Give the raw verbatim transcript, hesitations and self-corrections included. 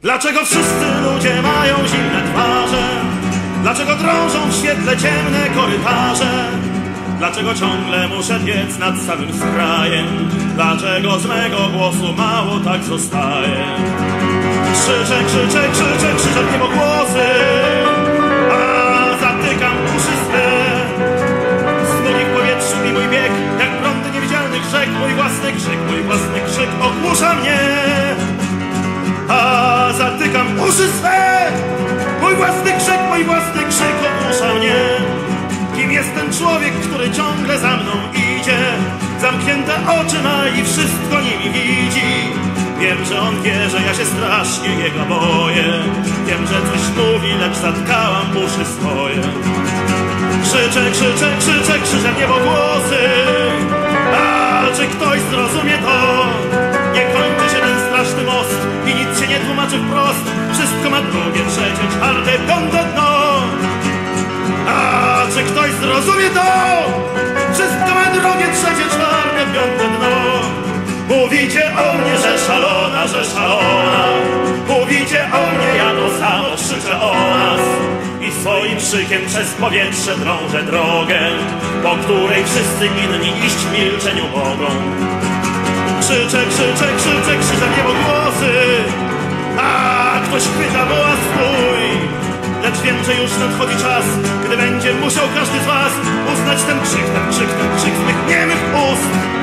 Dlaczego wszyscy ludzie mają zimne twarze? Dlaczego drążą w świetle ciemne korytarze? Dlaczego ciągle muszę biec nad samym skrajem? Dlaczego z mego głosu mało tak zostaje? Krzyczę, krzyczę, krzyczę, krzyczę w niebogłosy, a zatykam uszy swe. Stoi w powietrzu i mój bieg, jak prądy niewidzialnych rzek. Mój własny krzyk, mój własny krzyk ogłusza mnie, a zatykam uszy swe. Mój własny krzyk, mój własny krzyk ogłusza mnie. Kim jest ten człowiek, który ciągle za mną idzie? Zamknięte oczy ma i wszystko nimi widzi. Wiem, że on wie, że ja się strasznie jego boję. Wiem, że coś mówi, lecz zatkałam uszy swoje. Krzyczę, krzyczę, krzyczę, krzyczę w niebogłosy, a czy ktoś zrozumie to? Nie kończy się ten straszny most i nic się nie tłumaczy wprost. Wszystko ma drugie, trzecie, czwarte, piąte dno. A czy ktoś zrozumie to? Wszystko ma drugie, trzecie, czwarte, piąte dno. Mówicie o mnie, że szalona, że szalona. Mówicie o mnie, ja to samo krzyczę o nas. I swoim krzykiem przez powietrze drążę drogę, po której wszyscy inni iść w milczeniu mogą. Krzyczę, krzyczę, krzyczę, krzyczę w niebogłosy, a ktoś chwyta woła swój. Lecz wiem, że już nadchodzi czas, gdy będzie musiał każdy z was uznać ten krzyk, ten krzyk, ten krzyk z mych niemych ust.